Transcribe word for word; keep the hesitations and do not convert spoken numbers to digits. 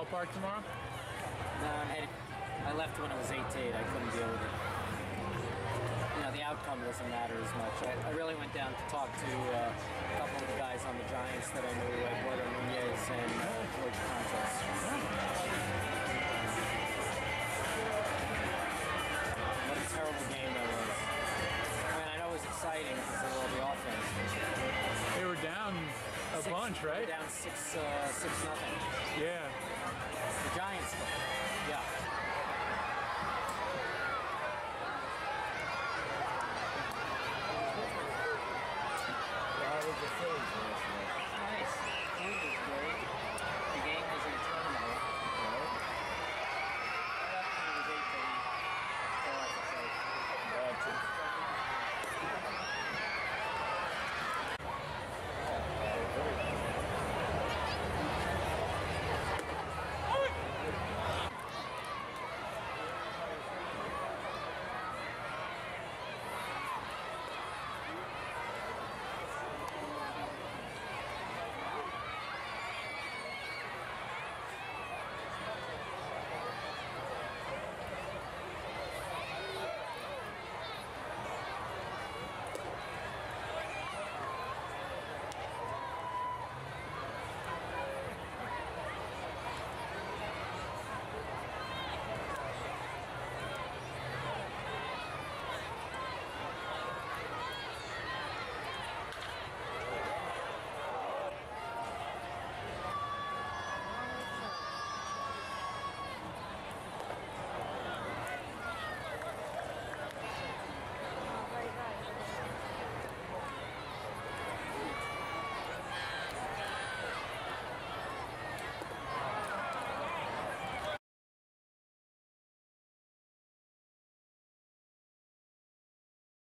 ballpark tomorrow? No, I'm headed. I left when it was eight to eight. I couldn't deal with it. You know, the outcome doesn't matter as much. I, I really went down to talk to uh, a couple of the guys on the Giants that I knew, Eduardo Nunez and uh, George Contes. What a terrible game that was. I mean, I know it was exciting because of all the offense. They were down a six, bunch, right? They were down six, uh, six nothing. Yeah. The Giants.